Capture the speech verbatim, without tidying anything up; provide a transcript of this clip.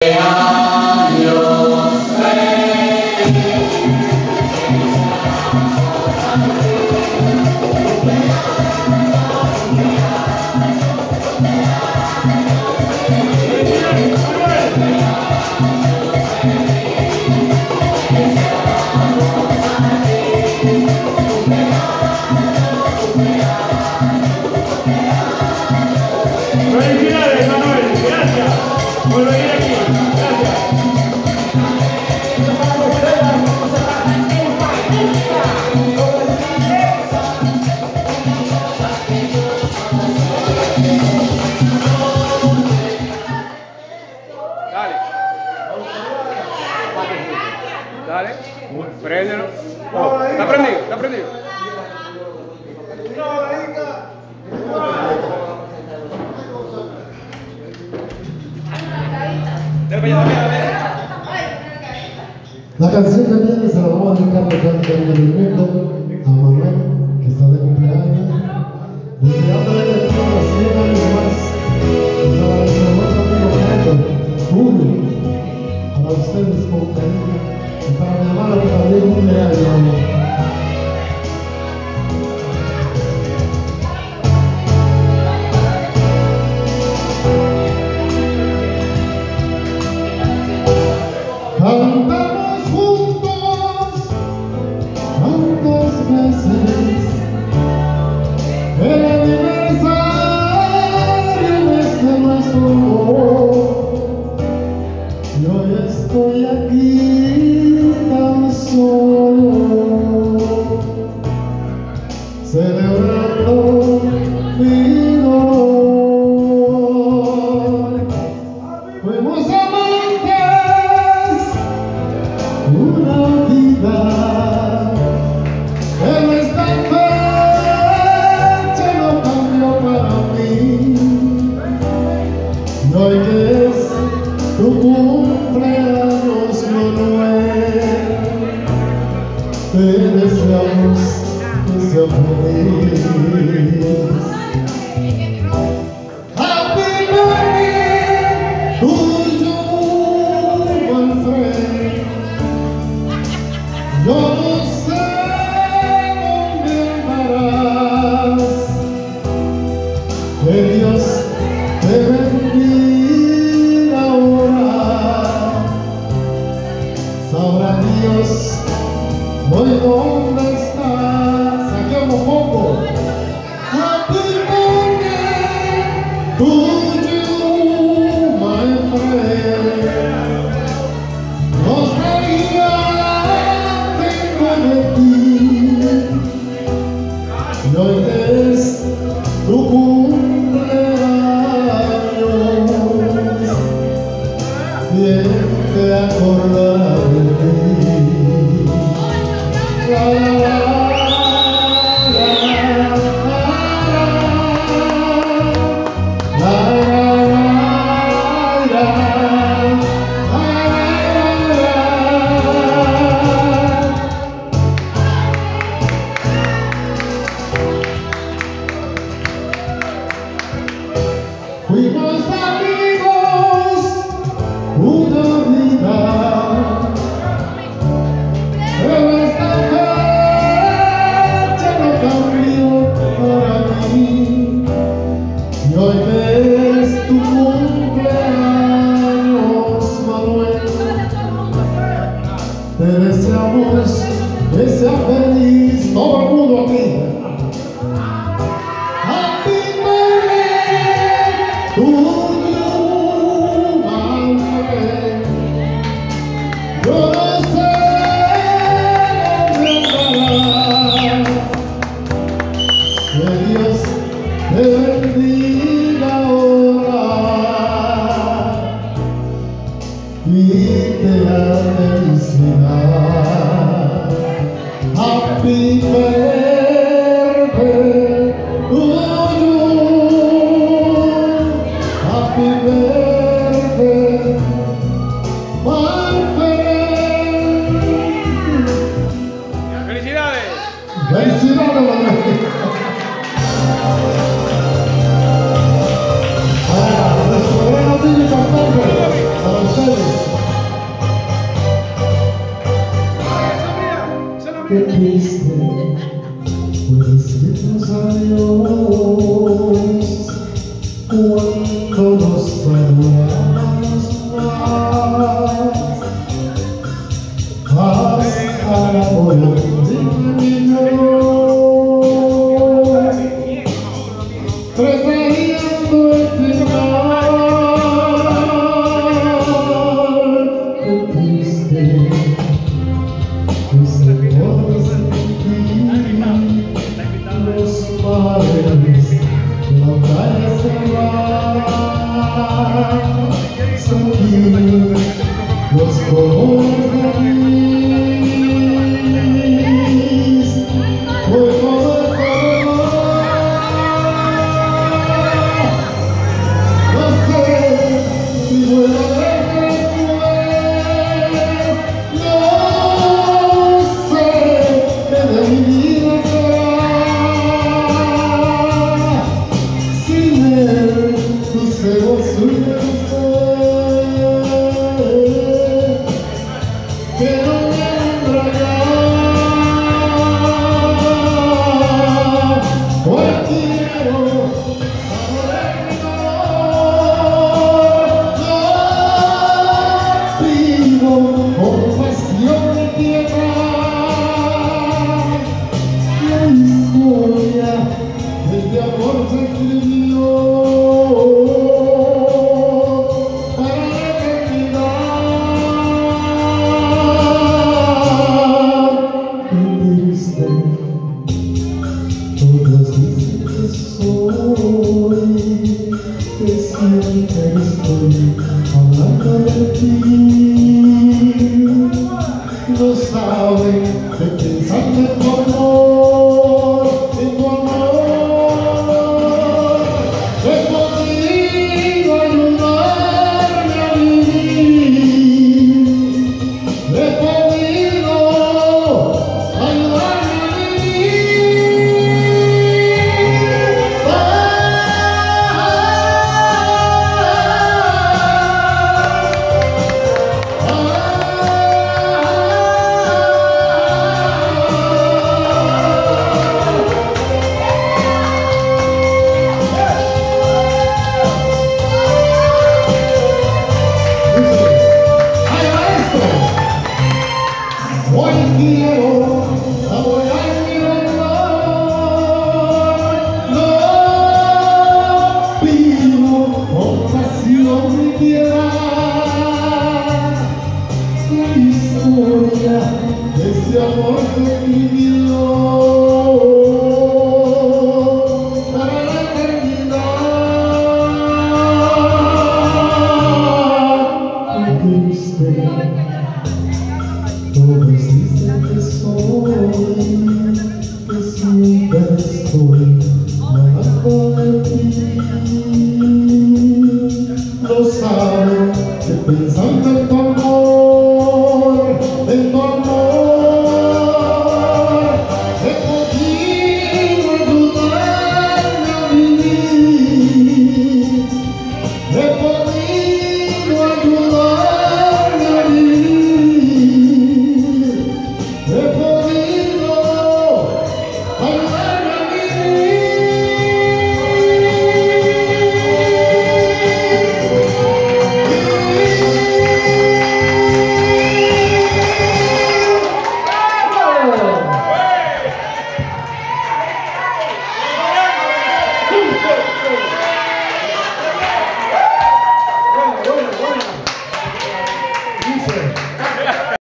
Préndelo. Oh, está prendido, está prendido. La canción que viene se la vamos a dedicar prácticamente del mundo a Manuel, que está de cumpleaños. Deseándole que tenga cien años más. Para nuestro buen amigo Julio, para ustedes con cariño. Y para mi hermano que también cumpleaños. Cantamos juntos tantas veces el aniversario de este nuestro amor, y hoy estoy aquí tan solo celebrando mi dolor. Fuimos amantes una vida, pero esta fecha no cambió para mí. Y hoy que es tu cumpleaños, Manuel, te deseamos que sea feliz. Happy birthday to you, my friend. Yo no sé dónde andarás, que Dios te bendiga ahora. Sabrá Dios hoy dónde estás. Saquemos poco. Happy birthday to you, my friend. Nos traía de ti, y hoy es tu cumpleaños, bien te acordarás de mí. La, la, la, la, fuimos amigos una vida, pero esta fecha no cambió para mí. Y hoy que es tu cumpleaños, Manuel, te deseamos que sea feliz todo el mundo aquí. To you, my friend. Yo no sé dónde andarás, que Dios te bendiga ahora y te da felicidad. Happy birthday to you. Happy birthday, my friend. ¡Felicidades! Felicidades, Manuel. Para nuestro gran amigo y cantante, para ustedes. triste, pues decirnos adiós cuando nos saludamos más. Hasta la golondrina preparando el final. Qué triste es el poder sentir los mares de la playa se van, sentir los colores de gris, por todo el color. No sé si voy a ver después, no sé qué de mi vida será, sin él tus ojos sueños que no me embriagar. Hoy quiero saborear mi dolor, yo vivo con pasión y piedad. La historia de este amor se escribió para la eternidad. Qué triste, todos dicen que soy, que siempre estoy hablando de ti. No saben que pensando en tu amor, en tu amor, he podido ayudarme a vivir, he podido ayudarme a vivir. Ah, ¡ay, maestro! Hoy quiero saborear mi dolor, no pido compasión ni piedad. La historia de este amor se escribió para la eternidad. Qué triste, todos dicen que soy,